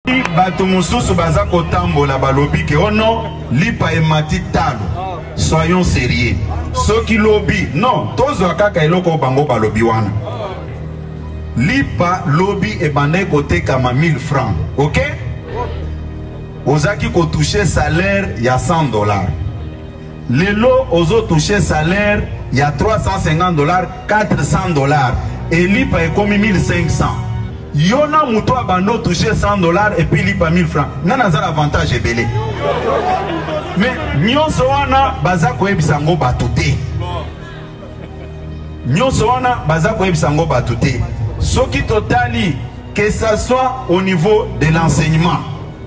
Bato mususu baza kotambola balobi ke ono lipa emati talo. Soyons sérieux. Soki lobby, non, tozo kaka eloko bango balobi wana. Lipa lobby e bande kote kama 1000 francs, ok? Ozaki ko toucher salaire ya $100. Lelo ozo toucher salaire ya $350, $400. Et lipa e komi 1500. Yona muto abando toucher $100 et puis lipa 1000 francs. Nana za l'avantage ebele. Mais nyonso wana baza koyebisa ngo batute. Nyonso wana baza koyebisa ngo batute. Soki totali, que ça soit au niveau de l'enseignement,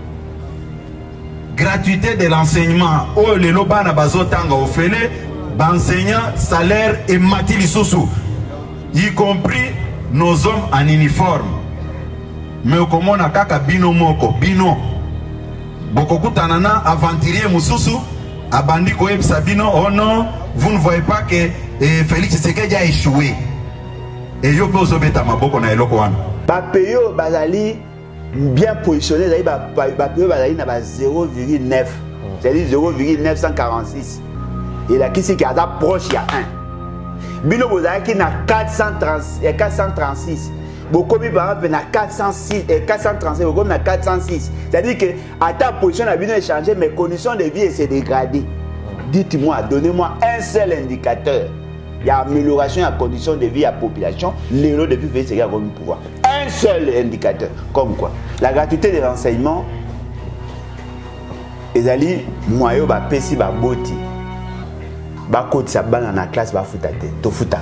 gratuité de l'enseignement, oh les lobana bazotanga ofele, enseignant salaire et matili sousou, y compris nos hommes en uniforme. Mais comment na kaka bino moko, bino. Bokoku tanana aventurier mususu, abandi koyebisa bino, oh non, vous ne voyez pas que Félix Tshisekedi a échoué. Et yo poso beta maboko na eloko wana. Ba peyo bazali bien positionné, ba peyo bazali na ba 0,9. C'est-à-dire 0,946. Et là qui c'est qui a proche il y a 1. Bino bozali qui na 436. Bokomi ba na 406 et 436, bokomi na 406. C'est-à-dire que à ta position na bino échanger, mes conditions de vie s'est dégradées. Dites-moi, donnez-moi un seul indicateur. Il y a amélioration de la condition de vie à la population, l'élo depuis VCG a comme pouvoir. Un seul indicateur, comme quoi la gratuité de l'enseignement, les alliés, moi, je vais péter ma boti. Ba côté sa ban dans la classe, ba foutate, to fouta.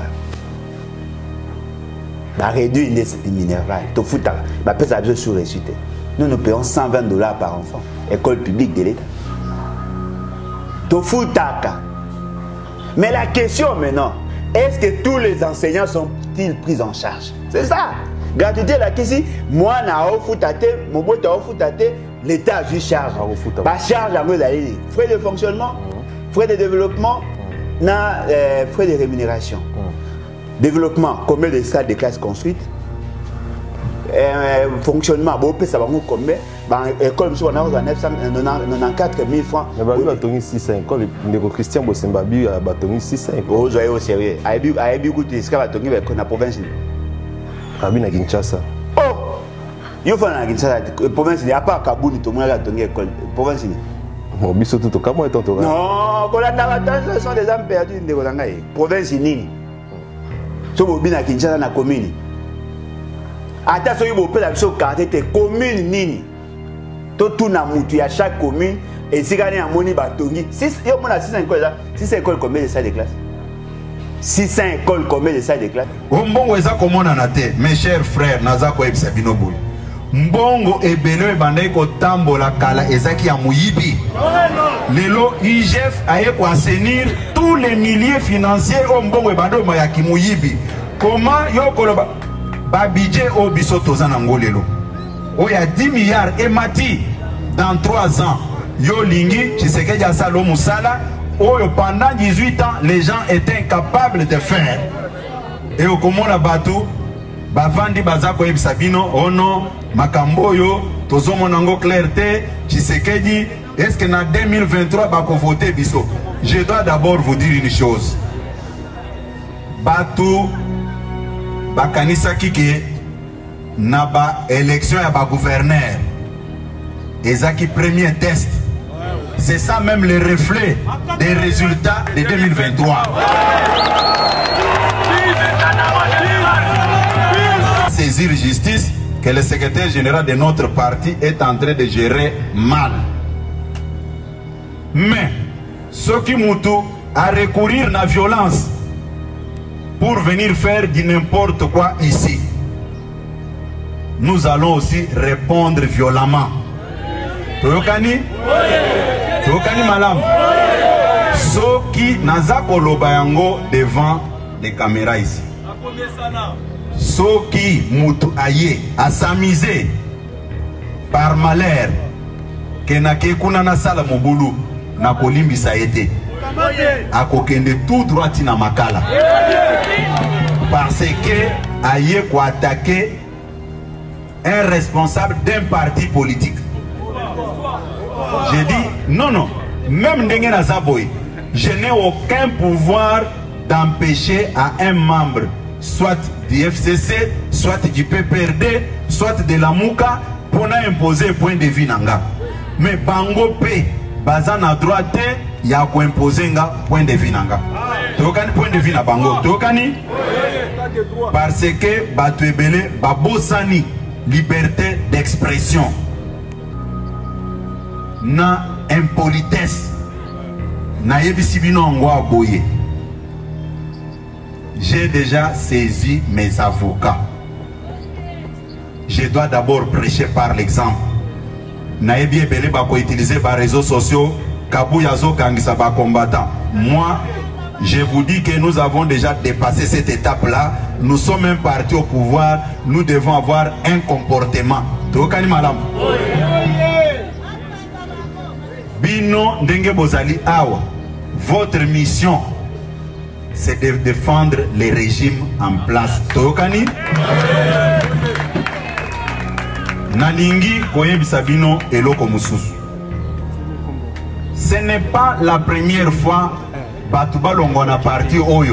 Ba réduire l'indice minéral, to fouta. Ba péter sa besoin sur résultat. Nous payons $120 par enfant, école publique de l'État. To fouta. Mais la question maintenant, est-ce que tous les enseignants sont-ils pris en charge? C'est ça. Gratuité la question, moi na foutate, mon bout na foutate, l'État a juste charge. Ba charge à moi d'aller frais de fonctionnement, frais de développement, na frais de rémunération. Développement, combien de salles de classe construites? Fonctionnement, bon, ça va nous combien? École, on a 994 000 francs. Il y a 600 écoles. Christian Bossembabi a 600 écoles. Oh, soyez au sérieux. Il y a beaucoup de ce qu'il y a dans la province. Il y a Kinshasa. Oh! Il y a Kinshasa. La province, il n'y a pas Kaboul, tout le monde a une école. La province. Non, mais surtout, comment est-ce que tu as? Non, ce sont des âmes perdues. La province, Nini. Si vous avez Kinshasa, dans la commune. Attention, vous pouvez faire la commune Nini. Tout na mutu à chaque commune et si gagné à moni batongi 6 écoles, 6 écoles combien de salles de classe? 600 écoles combien de salles de classe? Mbongo eza komona na te mes chers frères naza ko ebisa bino boy. Mbongo ebele ebandai ko tambola kala ezaki ya muyibi. Lelo IGF aye ko assainir tous les milliers financiers au mbongo ebando ma ya kimuyibi. Comment yo koloba ba budget au biso tozana ngolelo. Il y a 10 milliards et mati dans 3 ans. Yo lingi, Tshisekedi a salo musala. Pendant 18 ans, les gens étaient incapables de faire. Et au comment la bateau, bavandi bazako sabino, oh non, makamboyo, tozo monango clarté, Tshisekedi, est-ce que en 2023 bako voter biso? Je dois d'abord vous dire une chose. Batou, bakanisa kike. Naba élection à ba gouverneur ezaki premier test, c'est ça même le reflet des résultats de 2023. Saisir justice que le secrétaire général de notre parti est en train de gérer mal. Mais ce qui moutou à recourir à la violence pour venir faire du n'importe quoi ici, nous allons aussi répondre violemment. Toyokani? Toyokani malam? Soki nazako lobayango devant les caméras ici. Soki mutu aye a s'amuser par malheur que na kekuna na sala mobulu na kolimbisa ete akokende tout droit na makala parce que aye ko attaquer un responsable d'un parti politique. J'ai dit non, non, même Ndenge Nazaboy, je n'ai aucun pouvoir d'empêcher à un membre, soit du FCC, soit du PPRD, soit de la Mouka, pour imposer point de vue nanga. Mais Bango P, Bazan à droite, il y a quoi imposer un point de vue nanga. Tokani point de vue na Bango, Tokani parce que Batuebele, Babosani, liberté d'expression, na impolitesse, na yebisibino ngwa boye. J'ai déjà saisi mes avocats. Je dois d'abord prêcher par l'exemple. Naebi ebele bako utiliser les réseaux sociaux, Kabuyazo Kangisa ba combattant. Moi, je vous dis que nous avons déjà dépassé cette étape-là. Nous sommes un parti au pouvoir. Nous devons avoir un comportement. Tokani malam. Bino Ndenge Bozali Awa. Votre mission, c'est de défendre les régimes en place. Tokani. Nalingi Koyebisa Bino Eloko Mususu. Ce n'est pas la première fois Batuba Longona parti Oyo.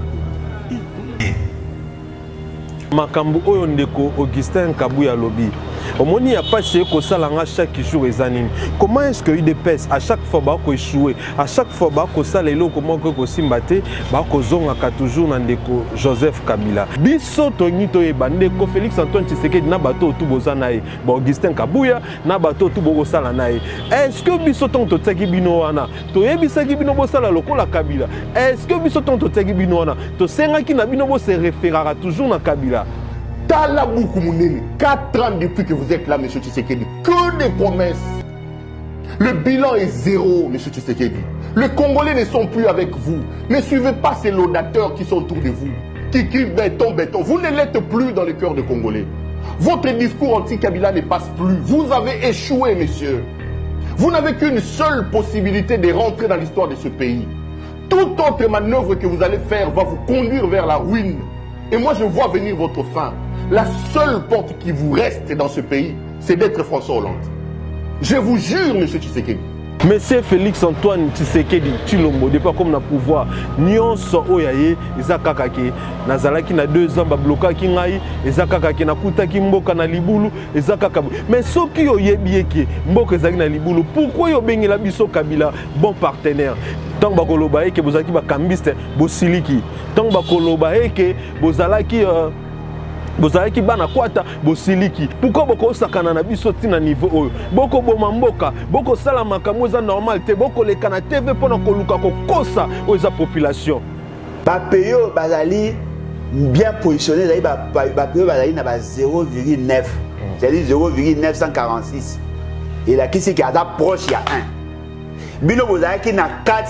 Makambu Oyo Ndeko Augustin Kabuya Lobi. Au moins, il n'y a pas de que ça chaque jour. Comment est-ce que UDPS, à chaque fois que échoué, à chaque fois que ça les lots, comment que Simbate, que toujours Ndeko Joseph Kabila. Biso Tony Toyeba, Ndeko Félix Antoine Tshisekedi, Nabato Tubozanae, Augustin Kabuya, Nabato Tubosalanae. Est-ce que Biso Tonto Tsagibino Ana, Toyebisagi Bino Bosala Lokola Kabila? Est-ce que Biso Tonto Tsagibino Ana, Tosengaki Nabino se référera toujours na Kabila? Talaboukou Mounene, 4 ans depuis que vous êtes là, M. Tshisekedi, que des promesses. Le bilan est zéro, M. Tshisekedi. Les Congolais ne sont plus avec vous. Ne suivez pas ces laudateurs qui sont autour de vous, qui crient béton, béton. Vous ne l'êtes plus dans le cœur des Congolais. Votre discours anti-Kabila ne passe plus. Vous avez échoué, monsieur. Vous n'avez qu'une seule possibilité de rentrer dans l'histoire de ce pays. Toute autre manœuvre que vous allez faire va vous conduire vers la ruine. Et moi, je vois venir votre fin. La seule porte qui vous reste dans ce pays, c'est d'être François Hollande. Je vous jure, M. Tshisekedi. Monsieur Félix Antoine Tshisekedi Tshilombo, depuis comme na pouvoir, nyonso oyaye ezakaka ke nazalaki na 2 ans ba bloquaki ngai ezakaka ke nakutaki mboka na libulu ezakaka. Mais soki oyebi ke mboka ezaki na libulu, pourquoi yo bengela biso Kabila bon partenaire? Tant bakoloba ke bozalaki ba kambiste bosiliki, tant bakoloba ke bozalaki bozalaki bana kwata bosiliki. Pourquoi boko sakana na biso tina niveau oyo? Boko boma mboka, boko sala makambo za normal te, boko leka na TV pona koluka kokosa oza population. Ba peyo bazali bien positionné, ba peyo bazali na ba 0,9. C'est-à-dire 0,946. Et la kisi qui a proche il y a 1. Bino bozalaki na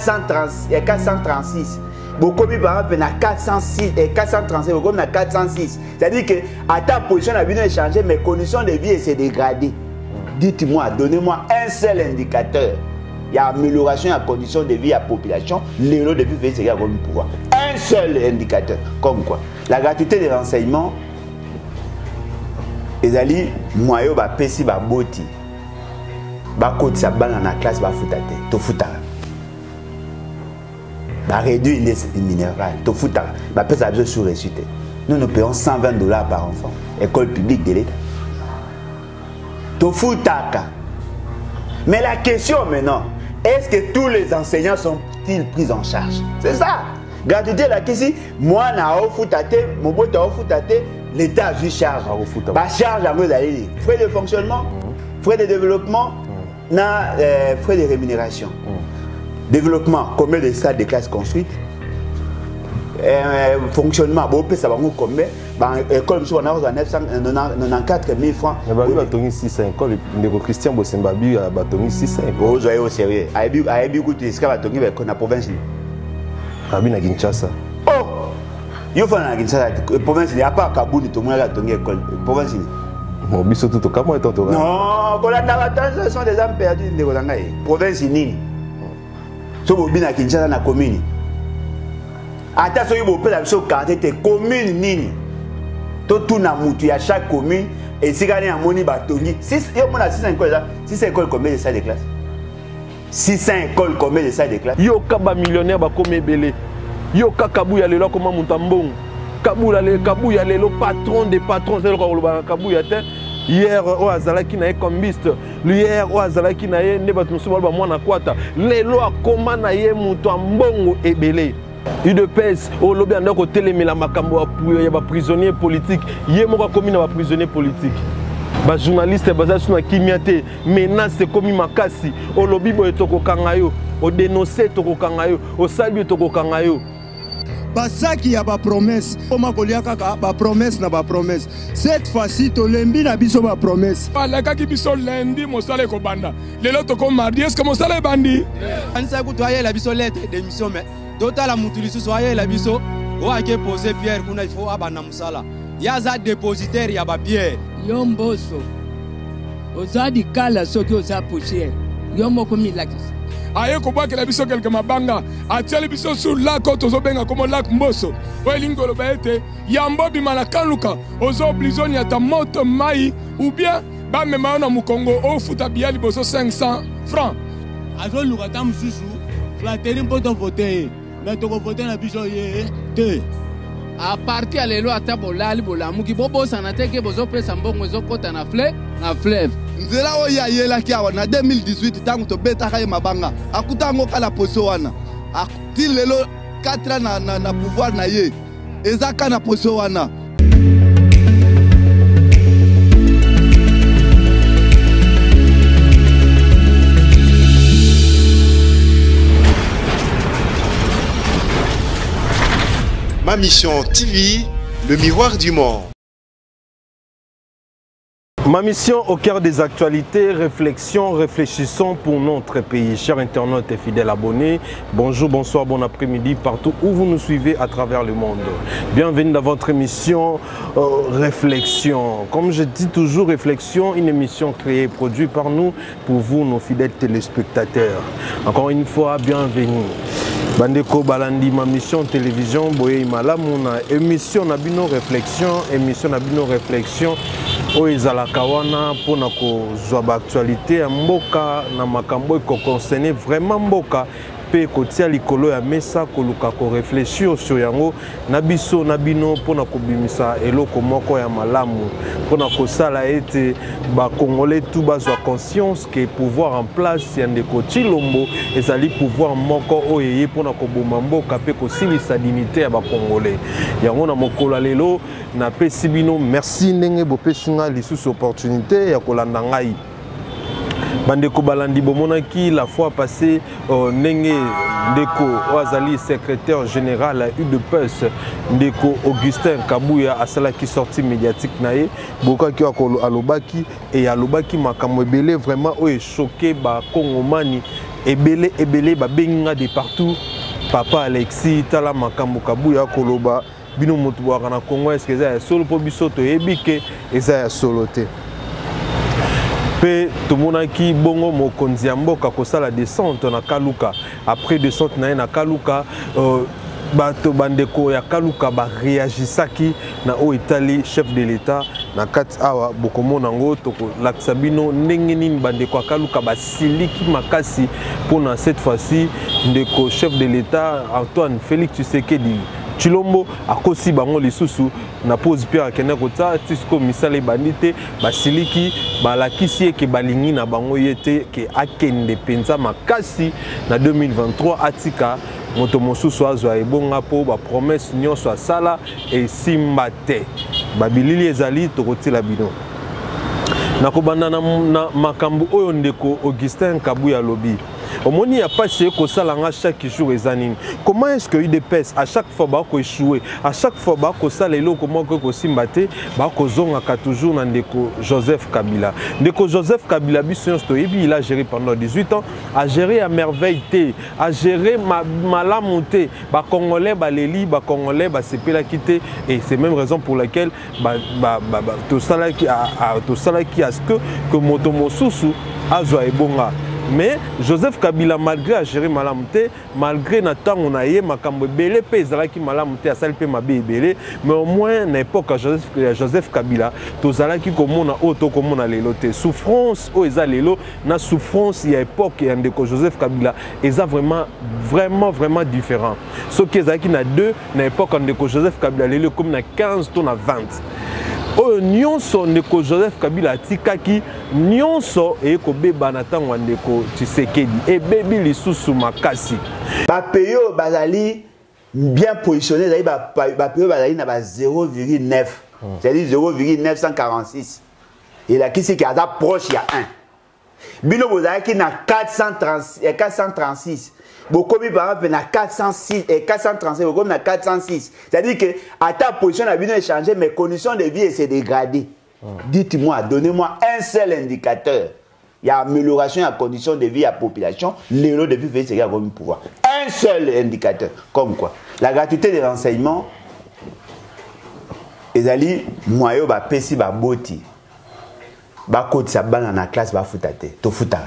436. Beaucoup de par exemple, 406 et 436, beaucoup na 406. C'est-à-dire que à ta position, la vie a changé, mais conditions de vie s'est dégradées. Dites-moi, donnez-moi un seul indicateur. Il y a amélioration à conditions de vie à la population. Les lots depuis fait c'est comme pouvoir. Un seul indicateur. Comme quoi? La gratuité des renseignements. Les alliés, moi, je pesi ba boti. Ba côté sa balle dans la classe, ba foutate. To foutara. Bah, réduire l'indice minéral, bah, ça a besoin sous récité. Nous payons $120 par enfant. École publique de l'État. Tofutaka. Mais la question maintenant, est-ce que tous les enseignants sont-ils pris en charge? C'est ça. Gratuité la question, moi na ofutate, mon beau ta ofutate, l'État a juste charge. Bah charge à vous d'aller frais de fonctionnement, frais de développement, frais de rémunération. Développement, combien de salles de classe construites? Fonctionnement, bon, ça va combien? École, on a 994 000 francs. Mais il y a 600 écoles. Le Christian Bosembabi, il y a 600 écoles. Vous voyez au sérieux. Il y a beaucoup de ce qu'il y a dans la province. Il y a Kinshasa. Oh! Il y a Kinshasa. La province, il n'y a pas Kaboul, tout le monde a une école. La province, non, biso tout comment est-on? Non, quand la sont des âmes perdues de la province, nini. So bobina Kinshasa na commune. Ata so yibo pela biso quartier te commune nini. To tout na mutu ya chaque commune Et si gagné un moni batongi, 600 écoles, 600 écoles combien de salles de classe? 600 écoles combien de salles de classe? Yo kaba millionnaire ba comme belé. Yo Kabuya lelo comme Moutambong. Kabuya lelo patron des patrons, c'est le Kabuya te. Hier o azalaki na ekombiste. Hier o azalaki na ye nebat musuba ba mwana kwata. Lelo akoma na ye muto ambongo ebele. UDPS au lobby andako telemela makambo ya ba prisonnier politique. Ye moko komi na ba prisonnier politique. Ba journaliste bazasu na kimiate menace komi makasi. Au lobby boye toko kangayo, o dénoncer toko kangayo, o salbi toko kangayo. Basaki ya ba promesse. Oma kolia kaka ba promesse na ba promesse. Cette fois-ci to lembi na biso ba promesse. La kaki biso lundi mosala ko banda. Lelo to ko mardi est-ce que mosala bandi? Ansa ku to la biso lettre d'émission mais total la mutulisu so la biso o ake poser pierre kuna il faut abana musala. Ya za dépositaire ya ba pierre. Yomboso. Ozadi kala soki oza poussière. Yombo komi lakis. Aye ko bwa kela biso quelque mabanga atiali biso sur lac tozo benga comme lac Mboso welingolo baete yambo bimala kaluka ozo obligoni ata moto mai ou bien ba mema na mukongo o futa biali boso 500 francs azo luka tam susu flateri mpoto voter mais to ko voter na biso ye te à partir à lelo ata bolali bolamuki bobo sanate ke bozo pesa mbongo zo kota na fleuve nzela oyo ayelaki awa na 2018 ntango tobetaka ye mabanga akuta yango kala poso wana ti lelo 4 ans na pouvoir na ye eza ka na poso wana. Ma Mission TV, le miroir du monde. Ma mission au cœur des actualités, réflexion, réfléchissons pour notre pays. Chers internautes et fidèles abonnés, bonjour, bonsoir, bon après-midi, partout où vous nous suivez à travers le monde. Bienvenue dans votre émission Réflexion. Comme je dis toujours, Réflexion, une émission créée et produite par nous, pour vous, nos fidèles téléspectateurs. Encore une fois, bienvenue. Bandeko Balandi, ma mission télévision, Boye Malamuna, émission Nabino Réflexion, émission Nabino Réflexion. Oezala kawana pour na kozwa ba actualité ya mboka na makambo ko concerner vraiment mboka pe kotia likolo ya mesa koluka ko réfléchir sur yango na biso na bino pour na kobimisa eloko moko ya malamu pour na kosala ete ba congolais tout bazwa conscience que pouvoir en place ya ndeko Tshilombo ezali pouvoir moko oyeye pour na koboma mboka pe kosilisa dignité ya ba congolais yango na mokolo lelo na pesi bino merci ndenge bopesinga lisusu opportunité ya kolanda ngai bandeko balandi bomonaki la fois passée ndenge ndeko oazali secrétaire général à UDPS ndeko Augustin Kabuya asalaki sortie médiatique nae bokaki alobaki et alobaki makambo ebele vraiment oyo choqué ba kongomani ebele ba benga de partout papa Alexis tala makambo Kabuya koloba bino motu bwaka na Congo est-ce que ça solo po biso to yebike eza ya solo te pe tomonaki bongo mokonzi ya mboka kosala descente na Kaluka après descente na ye na Kaluka bato bandeko ya Kaluka ba réagisaki na o Italie chef de l'état na kati awa bokomona ngo toko lakisa bino ndenge nini bandeko ya Kaluka basiliki makasi pona cette fois-ci ndeko chef de l'état Antoine Félix Tshisekedi Tshilombo akosi bango lisusu na pose pia akenda kota tisiko misale bandite basiliki balakisi ke balingi na bango yete ke akende penza makasi na 2023 atika moto mosusu azwa ebonga po ba promesse nyonso asala e simba te babilili ezali tokotila bino na kobanda na makambo oyo ndeko Augustin Kabuya lobi omoni ya pas chez kosalanga chaque jour ezanini comment est-ce que UDPS à chaque fois ba ko échouer à chaque fois ba ko sala eloko moko ko simbate ba ko zonga ka toujours na ndeko Joseph Kabila biso to yebi il a géré pendant 18 ans a géré à merveille té a géré malamu té ba congolais ba leli ba congolais ba sepela quitté et c'est même raison pour laquelle to sala qui à ce que moto mosusu azwa ebonga mais Joseph Kabila malgré a géré malamute, malgré na tango na ye makambo belé pe ezalaki malamute asali pe mabe belé, mais au moins na époque Joseph Kabila tozalaki komona auto komona lelo te souffrance o eza lelo na souffrance ya époque ya ndeko Joseph Kabila eza vraiment différent. Ce qui ezalaki na 2 na époque ndeko Joseph Kabila lelo comme na 15 to na 20. Oyo nyonso ndeko Joseph Kabila atikaki nyonso ekobeba na tango ndeko Tshisekedi ebebi lisusu makasi. Bapeyo bazali bien positionné, bapeyo bazali na ba 0,9. C'est-à-dire 0,946. Et là qui c'est qui a proche il y a 1. Bino bozalaki na 436. Bokomi par exemple na 406 et 435, bokomi na 406. C'est-à-dire que à ta position a bien changé, mes conditions de vie s'est dégradées. Dites-moi, donnez-moi un seul indicateur. Il y a amélioration de la condition de vie à la population. L'élo depuis fait c'est comme pouvoir. Un seul indicateur. Comme quoi? La gratuité des renseignements. Ezali moyo ba pesi ba boti. Ba koti sa bana na classe ba futate. To futara.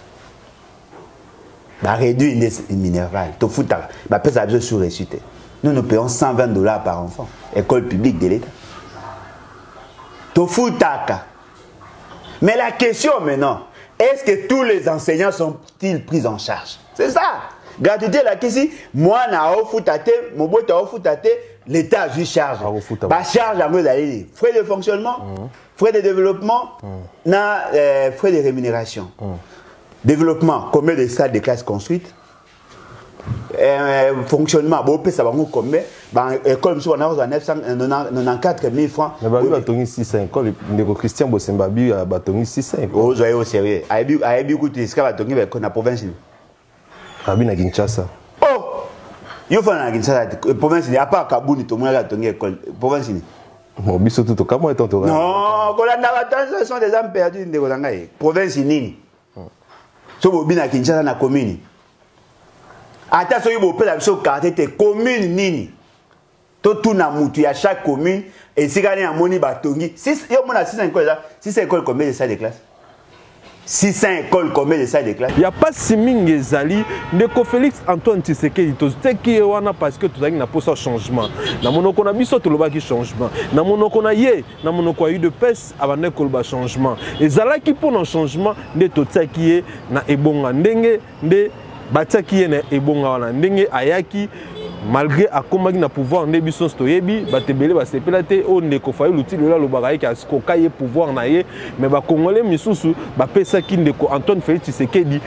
Ba réduire l'indice minéral. To futara. Ba pesa besoin sur récité. Nous payons $120 par enfant. École publique de l'État. To futaka. Mais la question maintenant, est-ce que tous les enseignants sont-ils pris en charge? C'est ça. Gratuité la question, moi na futate, mon boîte a futate, l'État a juste charge. Ba charge à moi d'aller frais de fonctionnement, frais de développement, frais de rémunération. Développement, combien de salles de classe construites? Fonctionnement, bon, ça va combien? École, on a 994 000 francs. Mais bah, il 600 école, le Christian Bossembabi a 600. Oh, soyez au sérieux. Aïe, écoute, ce qu'on a la province. Abina Kinshasa. Oh! Il faut la Kinshasa, province, à part Kabouni, tout le monde a donné école. Province. Bon, biso tout comment est ton tour? Non, ce sont des âmes perdues de Golangaï. Province Nini. So, Bobina Kinshasa, na commune. Attention, il faut la quartier commune Nini. Tout na mutu à chaque commune et si gagné en moni batongi. Si il y a 600 écoles là, 600 écoles combien de salles de classe? 600 écoles combien de salles de classe? Il n'y a pas si mingi zali ndeko Félix Antoine Tshisekedi tozeki wana parce que tozaki na posa changement. Na monoko na biso tolobaki changement. Na monoko na ye, na monoko ya UDPS abane koloba changement. Ezalaki pour un changement nde tozaki ye na ebonga ndenge nde bataki ye na ebonga wana ndenge ayaki malgré akomaki na pouvoir nde biso stoyebi batebele basepela te o ndeko fayi luti lola lobaka ye kasikoka ye pouvoir na ye mais bakongole misusu bapesaki ndeko Antoine Félix Tshisekedi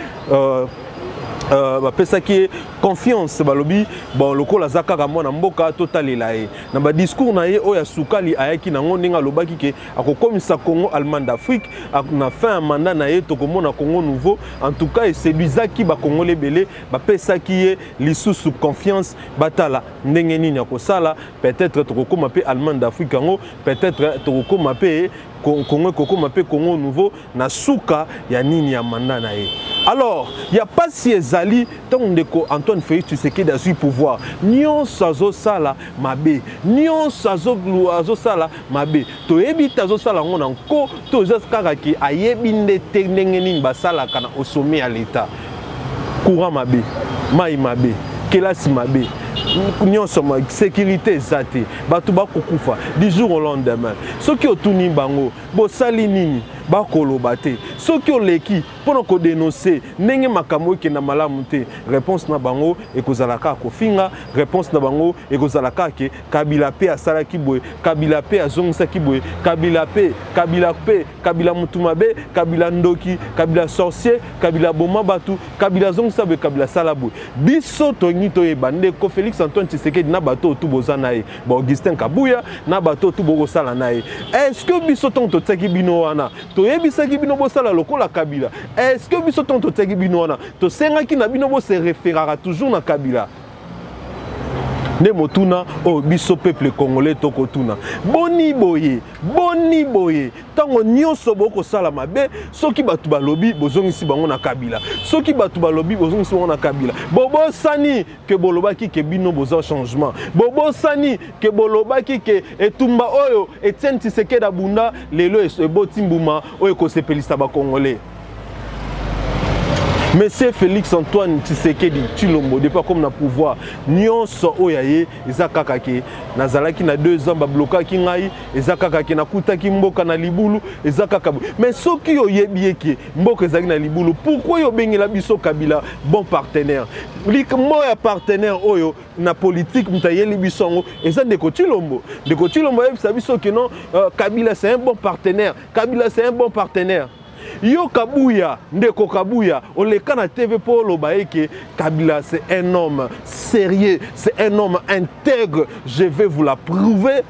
bapesaki confiance balobi bon lokola zaka ka mwana mboka totalela ye na ba discours na ye oya sukali ayaki nango ndenge alobaki ke akokomisa Congo allemand d'Afrique na fin ya mandat na ye tokomona Congo nouveau en tout cas eseduisaki ba Congolais belé bapesaki ye lisusu confiance batala ndenge nini akosala peut-être tokokoma pe allemand d'Afrique yango peut-être tokokoma pe Congo kokoma pe Congo nouveau na suka ya nini ya mandat na ye. Alors, il n'y a pas si ezali tant ndeko Antoine Félix Tshisekedi a su pouvoir. Nyon sazo sala mabe, nyon sazo sala mabe. To ebi tazo sala ngona nko to jaskara ki ayebi ndete ndenge nini basala kana au sommet à l'état. Courant mabe, mai mabe, kelasi mabe. Nyonso ma sécurité zate bato bakokufa du jour au lendemain soki otuni bango bosali nini bakoloba te soki oleki mpona kodénoncer ndenge makambo ekenda malamu te réponse na bango ekozalaka kofinga réponse na bango ekozalaka ke Kabila pe asalaki boye Kabila pe azongisaki boye Kabila mutu mabe Kabila ndoki Kabila sorcier Kabila boma batu Kabila zongisa boye Kabila sala boye biso tongi toyeba ndeko Félix Antoine Tshisekedi na bato tout bozana ye ba Augustin Kabuya na bato tout bokosala na ye est-ce que biso tonto tsaki bino wana toyebisaki bino bosala lokola Kabila est-ce que biso tonto tsaki bino wana tosengaki na bino bo se référera toujours na Kabila ne motuna o biso peuple congolais tokotuna boni boye tango nyonso boko sala mabe soki batu balobi bozongisi bango na Kabila soki batu balobi bozongisi bango na Kabila bobo sani ke bolobaki ke bino boza changement bobo sani ke bolobaki ke etumba oyo Etienne Tshisekedi abunda lelo eboti mbuma oyo kosepelisa ba congolais Monsieur Félix Antoine Tshisekedi Tshilombo depuis comme na pouvoir nyonso oyaye ezakaka ke nazalaki na 2 ans ba bloquaki ngai ezakaka ke nakutaki mboka na libulu ezakaka mais soki oyebi ke mboka ezaki na libulu pourquoi yo bengela biso Kabila bon partenaire moya partenaire oyo na politique mutayeli biso ngo eza ndeko Tshilombo yebisa biso ke non Kabila c'est un bon partenaire Yo Kabuya, Ndeko Kabuya, on les canne à TV pour l'Obaïke, Kabila c'est un homme sérieux, c'est un homme intègre, je vais vous la prouver.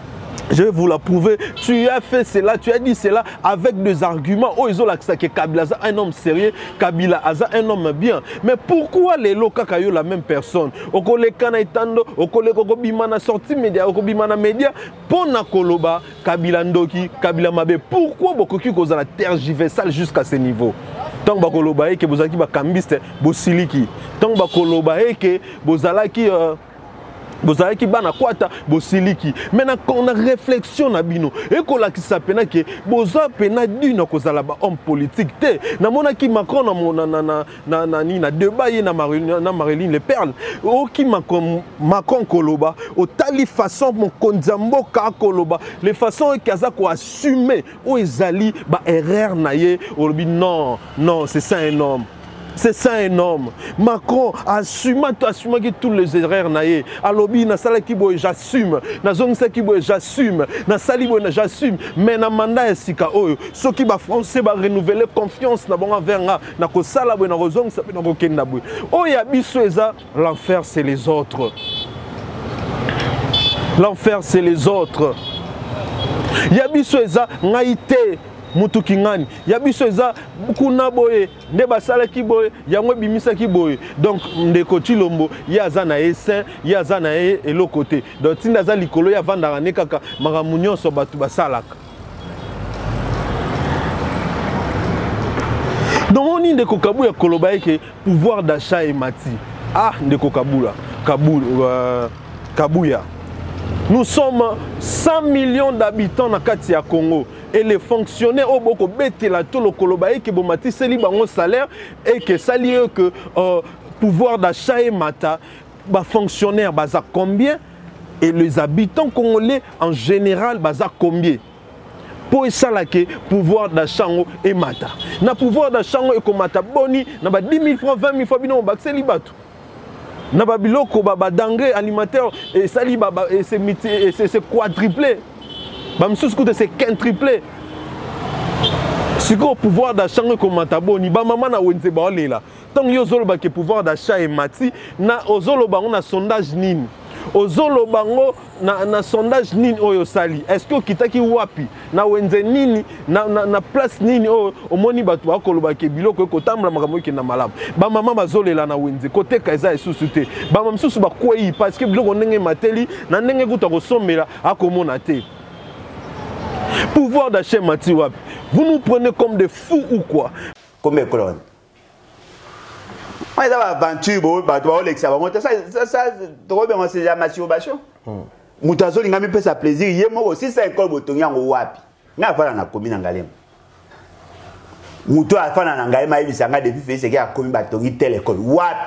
Tu as fait cela, tu as dit cela avec des arguments. Oh, ils ont l'accès que Kabila est un homme sérieux, Kabila est un homme bien. Mais pourquoi les locaux sont la même personne? Oko les Kanaitando, oko les Bimana sorti média, oko Bimana média, Pona Koloba, Kabila Ndoki, Kabila Mabe. Pourquoi beaucoup qui causent la tergiversale jusqu'à ce niveau? Tant que Koloba et que vous avez Kambiste, Bosiliki. Tant que Koloba et que vous avez bozalaki bana kwata bosiliki maintenant on a réflexion na bino et ko la ki sapena ke boza pena dina ko zala ba homme politique te na mona ki Macron na débat na Marilyn Le Perle o ki Macron koloba o tali façon mon konzambo ka koloba les façons kaza ko assumer o ezali ba erreur na ye o non c'est ça un homme. C'est ça un homme. Macron assume que tous les erreurs naïe. Alobi na sala kibo j'assume. Na zone sa kibo j'assume. Na salibo j'assume. Mais na mandat esika oyo. Ce qui va français va renouveler confiance na bonga verra na ko sala bo na zone sa na ko kenda bo. Oya biso eza l'enfer c'est les autres. L'enfer c'est les autres. Ya biso eza ngaite mutu kingani ya biso eza kuna boye nde basala ki boye yango bimisa ki boye donc ndeko Tshilombo ya za na esen ya za na eloko te donc tinda za likolo ya vandaka ne kaka makambo nyonso bato basalaka donc on ndeko Kabuya koloba eke pouvoir d'achat et mati ndeko Kabuya nous sommes 100 millions d'habitants dans kati ya Congo. Et les fonctionnaires au boko bete la tolo kolobaye que bomati seli bango salaire et que sali que pouvoir d'achat et mata ba fonctionnaires baza combien et les habitants congolais en général baza combien pour ça là que pouvoir d'achat et mata na pouvoir d'achat et komata boni na ba 10 000 francs 20 000 francs bino ba seli bato na ba biloko ba denrées alimentaires et sali ba et c'est quadruplé. C'est quintuplé. Si le pouvoir d'achat est comme Mataboni, maman na wenze ba olela. Tant yo zoloba ke pouvoir d'achat et mati na ozoloba on a sondage nini. Ozoloba na sondage nini oyo sali. Est-ce que kitaki wapi na wenze nini na place nini o omoni batu akoloba ke biloko ko tambla makambo ke na malamu. Ba mama bazolela na wenze côté kaza esusu te. Ba mama susu ba kwei parce que biloko ndenge mateli na ndenge kuta ko somela akomona te. Pouvoir d'achat Matiwap, vous nous prenez comme des fous ou quoi? Comme les colonnes. On est dans l'aventure, ça, trop bien, c'est la masturbation. Moutazo, il n'a même pas sa plaisir. Il y a aussi 5 ans, il y a un wapi. Il y a un commune en galem. Moutou a fait un engagement, il s'est engagé depuis qu'il y a un commune bâtonnier telle école.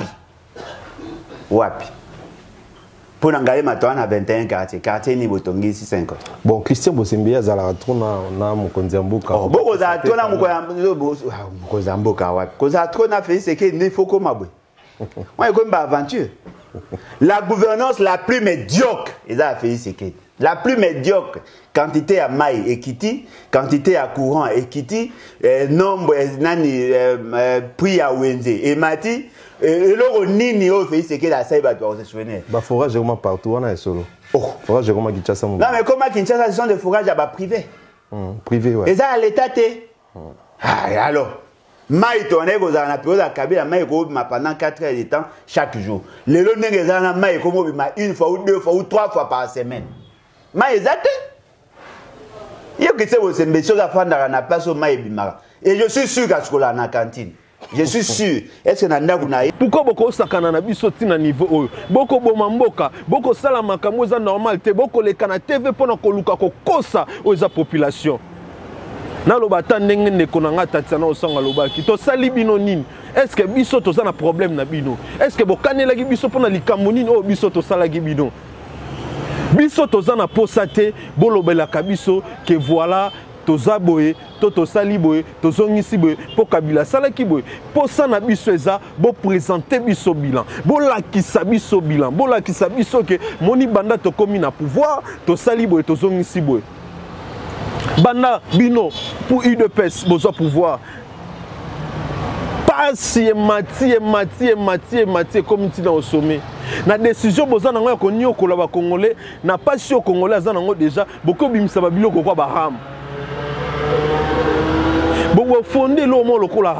Wapi. Pour n'engager maintenant à 21 quartiers ni botongi 650. Bon, Christian Bosembia zala trona na mukonzamboka. Oh, boko za trona mukonzamboka wapi. Koza trona fait c'est que il faut comme abwe. Moi comme aventure. La gouvernance la plus médiocre, ils a fait c'est que la plus médiocre quantité à maï et kiti, quantité à courant et kiti, nombre nani prix à wenze et mati. Et là, nini au fait c'est que la saïba doit se souvenir. Bah forage vraiment partout on a solo. Oh, forage vraiment Kinshasa. Non mais comment Kinshasa ce sont des forages à bas privé. Privé ouais. Et ça à l'état té. Alors, maï tourné aux en a période à Kabila maï ko ma pendant 4 heures de temps chaque jour. Les lots n'engagent na maï comme une fois ou 2 fois ou 3 fois par semaine. Maï zate. Yo que c'est vous mbesho za fanda na place au maï bimara. Et je suis sûr qu'à ce qu'on a na cantine. Je suis sûr. Est-ce que nanda kuna pourquoi boko sakana na biso tina niveau oyo boko bomamboka boko sala makambo za normal te boko le kana TV pona koluka ko kosa oza population na loba ta ndenge ndeko na nga Tatiana osanga lobaki to sali bino nini est-ce que biso toza na problème na bino est-ce que bokanelaki biso pona likambo nini o biso tosalaki bino biso toza na posa te bolobelaka biso ke voilà toza boye to tosali boye tozongisi boye po Kabila salaki boye posa na biso eza bo présenter biso bilan bolakisa biso bilan bolakisa biso ke moni banda tokomi na pouvoir tosali boye tozongisi boye banda bino pour UDPS besoin pouvoir passe Mathieu comme tu au sommet na décision besoin na ko nyokola ba congolais na passe au congolais azana déjà beaucoup bimisa ba biloko kwa baham bon fondé lo mo lokola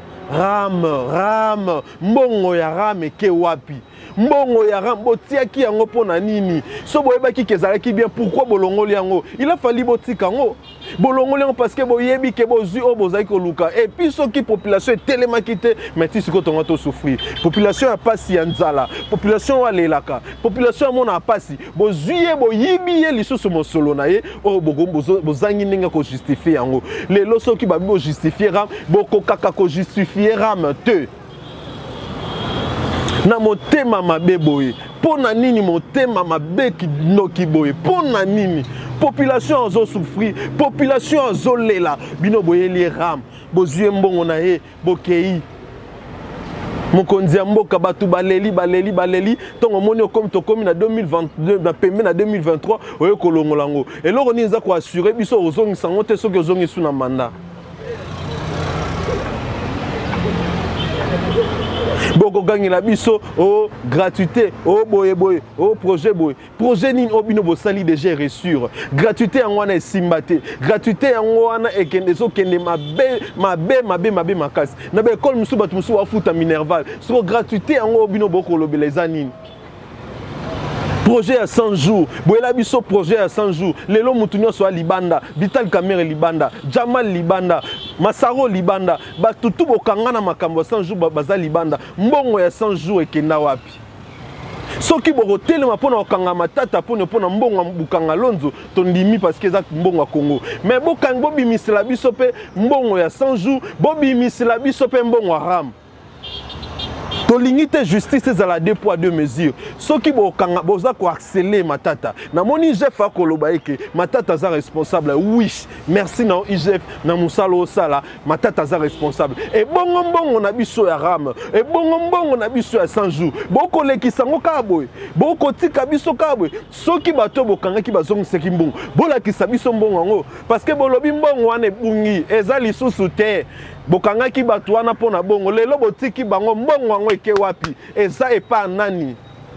ram mbongo ya ram ke wapi mbongo ya ram botiaki yango pona nini so boyebaki kezalaki bien pourquoi bolongoli yango il a fallu botika yango bolongoli yango parce que boyebi ke bozui o bozaki koluka et puis soki population etelemaki te mais ti siko tonga to souffrir population ya pasi ya nzala population walelaka population ya mona pasi bozui ye boyibi ye lisusu mosolo na ye o bozangi ndenge ko justifier yango lelo soki babi bo justifier ram bokokaka ko justifier ram te na motema mabe boye pona nini motema mabe kinoki boye pona nini population azo souffrir population azo lela bino boye li ram bozue mbongo na ye bokei mokonzi ya mboka batu baleli tongo moni comme tokomi na 2022 na pembe na 2023 oyo kolongolango eloko ni za ko assurer biso ozongi sango te soki ozongi suna mandat boko gangi la biso o gratuité o boye o projet nini obino bo sali déjà reçu gratuité ngwana esimbate gratuité ngwana ekende so kende mabe makasi na be école musu batu musu wafuta minerval so gratuité ngo obino boko lobeleza nini projet à 100 jours boyela biso projet à 100 jours lelo mutunyo so libanda Vital Kamerhe libanda Jamal libanda Masaro libanda batutu bokanga na makambo 100 jours baza libanda mbongo ya 100 jours ekenda wapi soki bokotelema pona okanga matata pona mbongo bukanga lonzo tondimi parce que za mbongo ya Congo mais bokanga bobimisela biso pe mbongo ya 100 jours bobimisela biso pe mbongo haram Tolingite justice à la 2 poids 2 mesures. Ce qui boza ko accélérer matata. Na moni IGF akoloba eke matata za responsable. Oui, merci na IGF na musalo sala matata za responsable. Et bongo na biso ya ram. Et bongo na biso ya 100 jours. Boko lekisango kaboy. Boko tika biso kaboy. Soki bato bokanga ki bazongi seki mbongo. Bola kisa biso mbongo ngo parce que bolobi mbongo wane bungi eza lisusu te. Bokanga ki bato wana pona bongo lelo botiki bango mbongo ngo eke wapi eza epa nani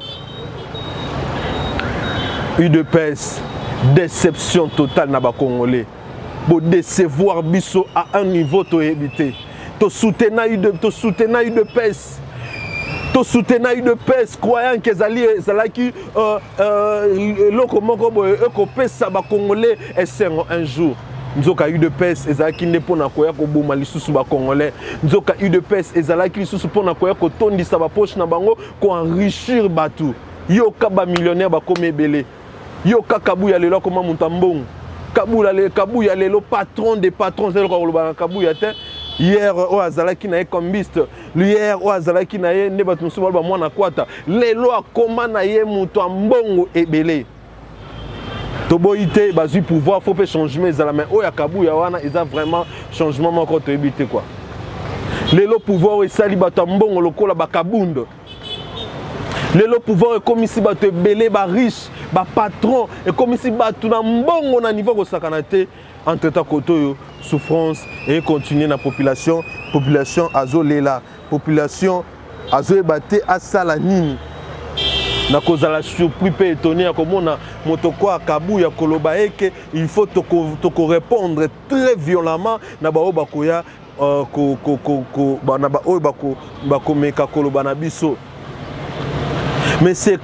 UDPS déception totale na ba congolais bo décevoir biso à un niveau to éviter to soutenir UDPS to soutenir UDPS croyant que zalaki loko moko bo ekopesa ba congolais esengo un jour Nzoka UDPS ezalaki nde pona koya ko boma lisusu ba congolais nzoka UDPS ezalaki lisusu pona koya ko tondisa ba poche na bango ko enrichir batu yo ka ba millionnaire ba komebele yo ka Kabuya lelo koma muntambong Kabuya lelo patron des patrons zelo ko loba Kabuya te hier o azalaki na ekombiste hier o azalaki na ye ne batu musu ba mwana kwata lelo akoma na ye muto ambongo ebele Toboïté, basu pouvoir, faut pas changer mais à la main. Oh ya Kabuya wana, ils ont vraiment changement encore te éviter quoi. Le pouvoir est sali batambon loko la bakabund. Le pouvoir est comme ici batte belé ba riche, ba patron et comme ici batu na mbongo na niveau ko sakanate entre ta koto souffrance et continuer na population azolela, population azoebate asala nini. Na cause la surpris pe étonné comme on a motoko à Kabuya koloba eke il faut te répondre très violemment na ba obakoya na ba bako meka koloba na biso mais c'est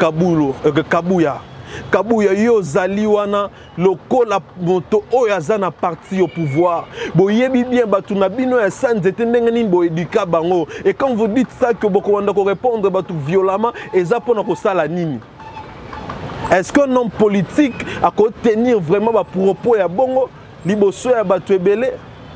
Kabuya yo zali wana lokola moto oyo aza na parti au pouvoir boyebi bien batu na bino ya sanzete ndenge nini bo éduka bango et quand vous dites ça que boko wanda ko répondre batu violemment eza pona ko sala nini est-ce qu'un homme politique a ko tenir vraiment ba propos ya bongo liboso ya batu ebele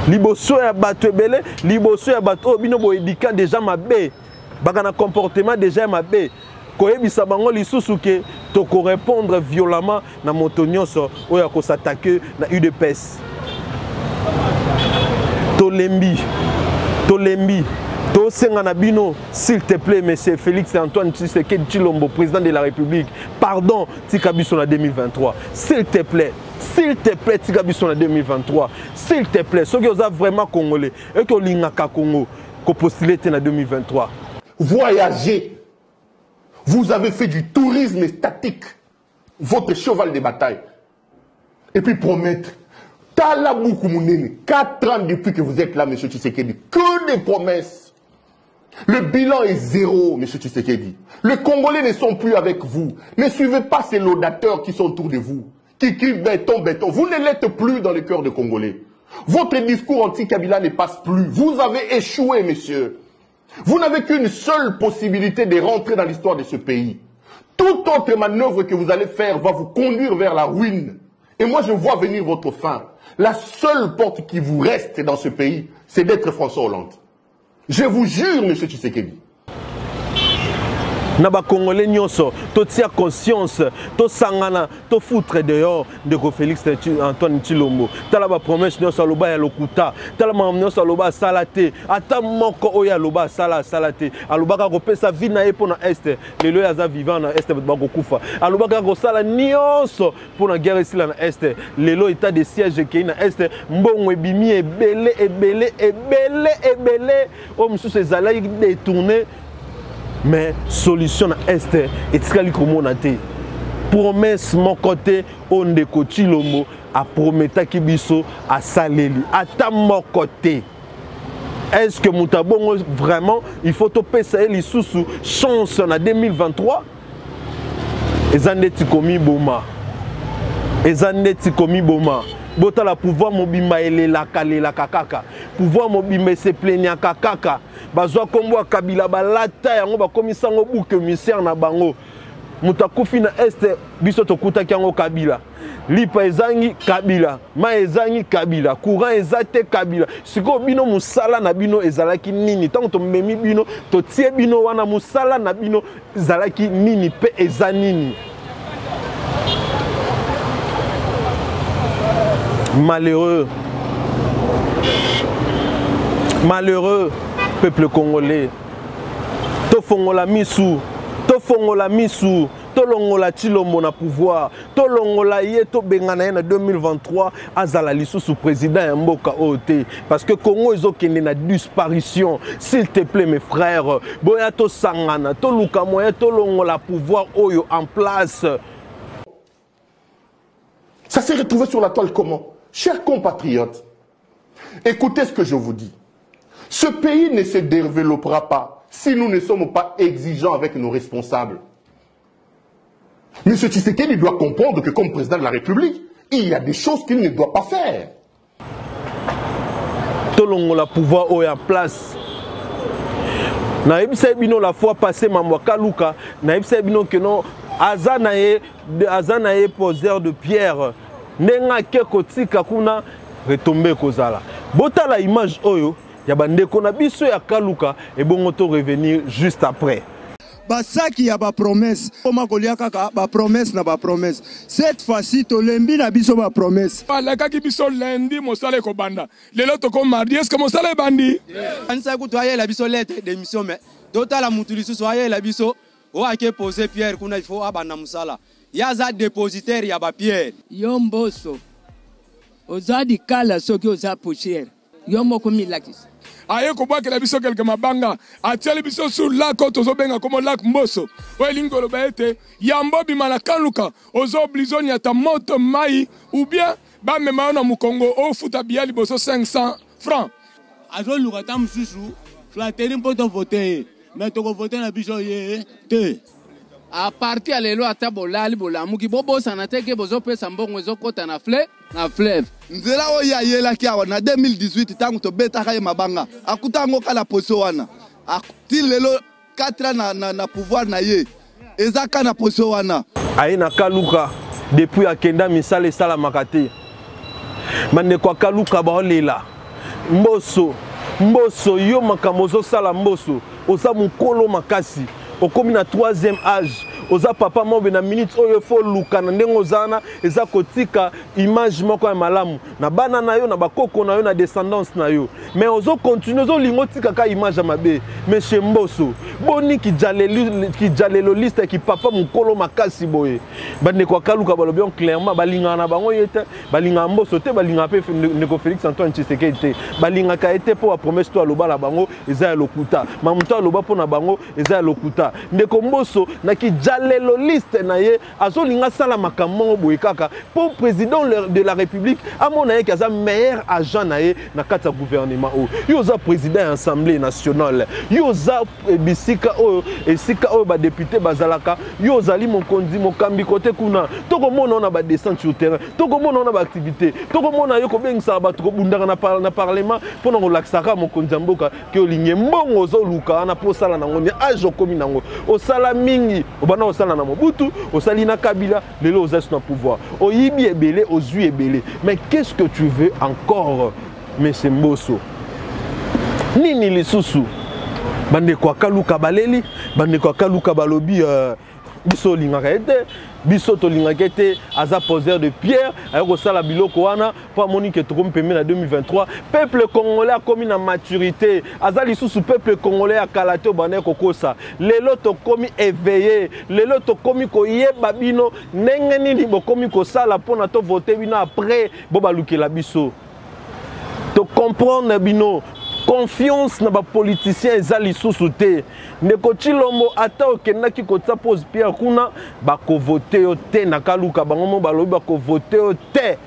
liboso ya bato ebele liboso ya bato oyo bino boyedika déjà mabe baka na comportement déjà mabe koyebisa bango lisusu ke tokorépondre violemment na moto nyonso oyo akosatake na UDPS tolembi tosenga na bino s'il te plaît monsieur Félix Antoine Tshisekedi Tshilombo président de la République pardon tika biso na 2023 s'il te plaît tika biso na 2023 s'il te plaît soki oza vraiment congolais et que olingaka Congo ko postuler te na 2023 voyager. Vous avez fait du tourisme statique votre cheval de bataille et puis promettre Talaboukou Mounene 4 ans depuis que vous êtes là monsieur Tshisekedi que des promesses. Le bilan est zéro, M. Tshisekedi. Les Congolais ne sont plus avec vous. Ne suivez pas ces laudateurs qui sont autour de vous, qui crient béton, béton. Vous ne l'êtes plus dans le cœur des Congolais. Votre discours anti-Kabila ne passe plus. Vous avez échoué, monsieur. Vous n'avez qu'une seule possibilité de rentrer dans l'histoire de ce pays. Toute autre manœuvre que vous allez faire va vous conduire vers la ruine. Et moi, je vois venir votre fin. La seule porte qui vous reste dans ce pays, c'est d'être François Hollande. Je vous jure, M. Tshisekedi. Naba Congolais nyonso, to tia conscience, to sangana, to foutre dehors de Félix Antoine Tshilombo. Tala ba promesse nyonso aloba ya lokuta, tala ma nyonso aloba salate, ata moko oya aloba salate. Aloba ka kopesa vie na ye pona est, lelo ya za vivant na est ba kokufa. Aloba ka kosala nyonso pona guerre sila na est, lelo état de siège ke na est, mbongo ebimi ebele. O msusu ezala détourner. Mais solution à est et tikali komona te promesse mon côté on de Tshilombo a prometa kibiso a saleli ata mon côté est-ce que mutabongo vraiment il faut to pesa eli susu chance na 2023 ezandeti komi boma bota la pouvoir mobimba elela kaka pouvoir mobimba se plaignant kaka bazwa kombo Kabila balata yango bakomisa ngo bouke misère na bango mutakufi na est biso tokuta kyango Kabila lipa ezangi Kabila ma ezangi Kabila courant ezate Kabila siko bino musala na bino ezalaki nini tango to memi bino to tie bino wana musala na bino ezalaki nini pe ezanini malheureux peuple congolais to fongola misu to longola Tshilombo na pouvoir to longola ye to bengana na 2023 azala lisusu président ya mboka ote parce que Congo ezokende na disparition s'il te plaît mes frères boya to sangana to luka moya to longola pouvoir oyo en place. Ça s'est retrouvé sur la toile comment? Chers compatriotes, écoutez ce que je vous dis. Ce pays ne se développera pas si nous ne sommes pas exigeants avec nos responsables. M. Tshisekedi doit comprendre que comme président de la République, il y a des choses qu'il ne doit pas faire. Tolongo la pouvoir au en place. Na ebisa bino la fois passée mamwaka luka, na ebisa bino que non azanaye poseur de pierre. Nenga ke kotika kuna retomber kozala. Bota la image oyo ya bandeko na biso ya kaluka et bongo to revenir juste après. Basaki ya ba promesse. Koma kolia kaka ba promesse na ba promesse. Cette fois-ci to lembi na biso ba promesse. La kaki biso lundi mosala ko banda. Lelo to ko mardi est-ce que mosala bandi? Ansa ku to aye la biso lettre d'émission mais dota la mutulisu so aye la biso o ake poser pierre kuna il faut abana musala. Yaza dépositaire ya ba pierre. Yomboso. Ozadi kala soki oza poussière. Yombo komi lakis. Aye ko bwa kela biso quelque mabanga atiali biso sur lac ozo benga comme lac Mboso. O lingolo baete yambo bimana kaluka ozo oblizoni ata moto mai ou bien ba mema na mukongo o futa biali boso 500 francs. Azo lukata mususu flateri mpoto voter mais to ko voter na biso ye te. A partir à lelo ata bolali bolamuki bobo sanateke bozo pesa mbongo ezokota na fleuve. Nzela oya yela kiawa na 2018 tangu to beta kaye mabanga akutango kala poso wana ti lelo 4 ans na pouvoir na ye ezaka na poso wana aye na kaluka depuis akenda misale sala makate mande kwa kaluka ba olela Mbosso yo makamozo sala mbosso oza mukolo makasi okomi na 3e âge oza papa mobe na minute oyo fo luka na ndenge ozana eza kotika image moko ya malamu na bana na yo na bakoko na yo na descendance na yo mais ozo continue ozo lingo tika ka image ya mabe monsieur Mbosso boni ki jalelo liste ki papa mukolo makasi boye bande kwa kaluka balobi on clairement balinga na bango yete balinga Mbosso te balinga pe ndeko Félix Antoine Tshisekedi te balinga ka ete po promesse to aloba la bango eza lokuta mamuto aloba po na bango eza lokuta ndeko Mbosso na ki jalelo liste na ye azolinga sala makambo boye kaka pour président de la République amona ye kaza meilleur agent na ye na kata gouvernement o yoza président ya assemblée nationale yoza bisika o esika o ba député bazalaka yozali mokonzi mokambi côté kuna toko mona na ba descente sur terrain toko mona na ba activité toko mona yo ko bengisa ba toko bundaka na parlement pona ko laksaka mokonzi mboka ke olinye mbongo zo luka na posala nango ni ajo komi nango osala mingi obana osala na Mobutu osali na Kabila lelo oza na pouvoir oyibi ebele ozui ebele mais qu'est-ce que tu veux encore monsieur Mbosso nini lisusu bande kwa kaluka baleli bande kwa kaluka balobi biso lingaka ete biso to lingaka ete aza poseur de pierre ayoko sala biloko wana po Monique tokomi pembe na 2023 peuple congolais a komi na maturité aza lisusu peuple congolais a kalate bande kokosa lelo to komi éveillé lelo to komi koyeba bino ndenge nini bokomi kosala pona to voter bino après bo balukela biso to comprendre bino confiance na ba politicien ezali lisusu te ndeko Tshilombo ata okendaki kotsa pose pierre kuna bako voter yo te na kaluka bango mo balobi bako voter yo te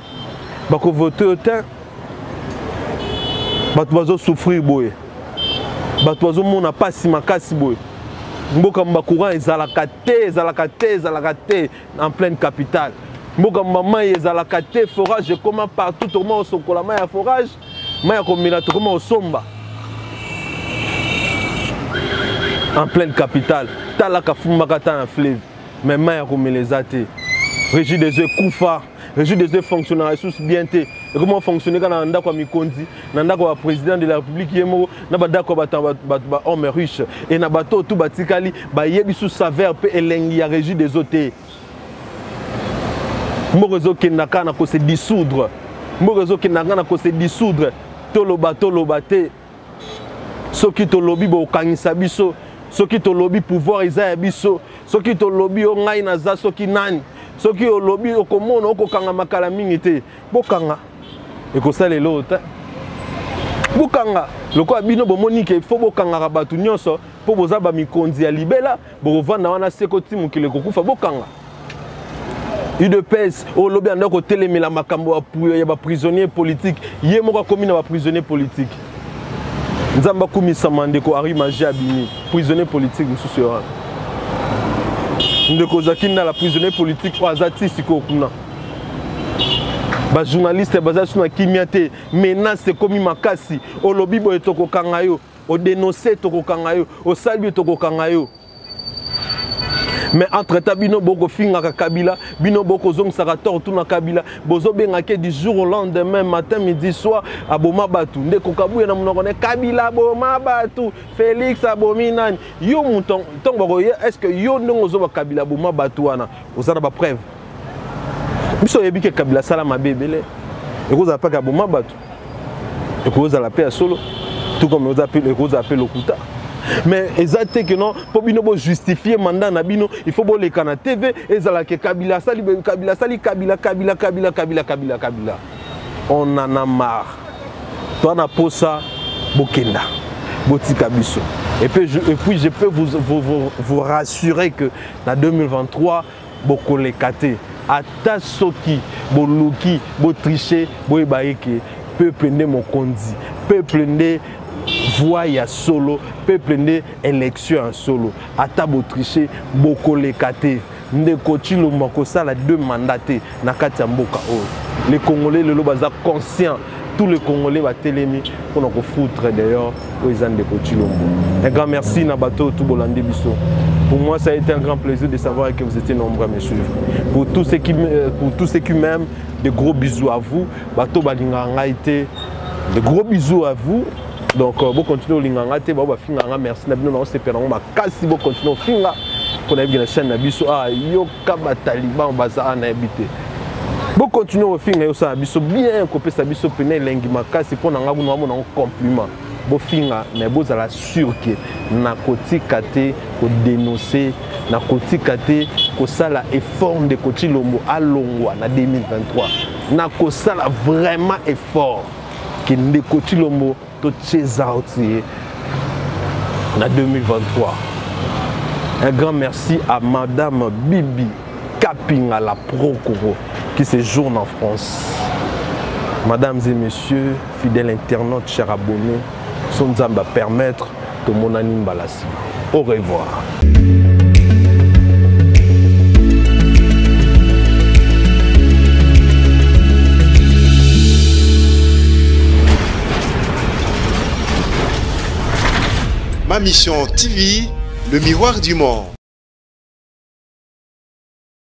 bato bazo souffrir boye bato bazo mona pasi makasi boye mboka mba courant ezalaka te en pleine capitale mboka mba mai ezalaka te forage comment partout tout le monde sokola mai ya forage maya komela to koma osomba en pleine capitale talaka fumaka ta na fleuve mais maya komeleza te régie des eaux kufa régie des eaux fonctionnaire ressources bien te et comment fonctionner kana ndako ya mikonzi na ndako ya président de la république yemo na badako ba homme riche et na bato tout batikali ba yebi sous saveur pe elengi ya régie des eaux te mborezo kendaka na ko se dissoudre mborezo kendaka na ko se dissoudre toloba te soki tolobi bo kangisa biso soki tolobi pouvoir eza ya biso soki tolobi o ngai naza soki nani soki olobi okomona okokanga makala mingi te bokanga ekosala lelo te bokanga lokola bino bomoni ke fo bokanga bato nyonso po boza ba mikonzi ya libela bokovanda wana seko ti mokili kokufa bokanga UDPS au lobby en dehors télémela makambo ya ba prisonnier politique yé moko komi na ba prisonnier politique nzamba kumi samandeko ari maji abini prisonnier politique mususu yo ndeko zakina la prisonnier politique o azati siko kuna ba journaliste baza suna kimiate menace komi makasi o lobby boye toko kangayo o dénoncer toko kangayo o salbi toko kangayo. Mais entre temps, bino boko finga Kabila, bino boko zong sarator tout na Kabila, bozo bengake du jour au lendemain, matin, midi, soir, à Boma Batu. Ndeko Kabuya na munokone Kabila Boma Batu, Félix Abominani. Yo mouton, est-ce que yo ndongo zo Kabila Boma Batu wana? Ozana ba preuve. Biso yebi ke Kabila sala mabebele. Eko za pa ka Boma Batu. Eko za la paix solo. Tout comme on appelle Lokuta. Mais exactement que non, pour bino justifier mandat na bino, il faut les canaux TV et zala ke Kabila sali Kabila. On en a marre. Toi na posa bokenda, botika biso. Et puis je peux vous rassurer que dans 2023 boko le kate ata soki boluki botricher boyebaeke peuple ne mokonzi peuple ne voix ya solo peuple ne élection en solo ata botricher boko le kate ndeko Tshilombo kosala 2 mandats na kati ya mboka oyo les Congolais le baza conscient tous les Congolais va télémi pour nous foutre d'ailleurs aux ndeko Tshilombo. Un grand merci na bateau tout bolande biso. Pour moi ça a été un grand plaisir de savoir que vous étiez nombreux à me suivre. Pour tous ceux qui m'aiment, de gros bisous à vous. Bateau balinga ngaite De gros bisous à vous. Donc, vous continuez au lingangate, vous finga, merci. Nous se perdons ma casse, vous continuez au finga. Qu'on a vu la chaîne Nabiso, yo kaba taliban baza na habité. Vous continuez au finga, yo sa biso bien copé sa biso pené lengi ma casse pour n'anga vous n'avons un compliment. Vous finga, mais vous allez sûr que na koti kate ko dénoncer, na koti kate ko sala effort de koti lombo à longwa na 2023. Na ko sala vraiment effort que de koti lombo to Tchezauti en 2023. Un grand merci à Madame Bibi Kapinga la Procoro qui séjourne en France. Mesdames et messieurs, fidèles internautes, chers abonnés, son va permettre que mon anime balassi. Au revoir. Ma mission TV, le miroir du monde.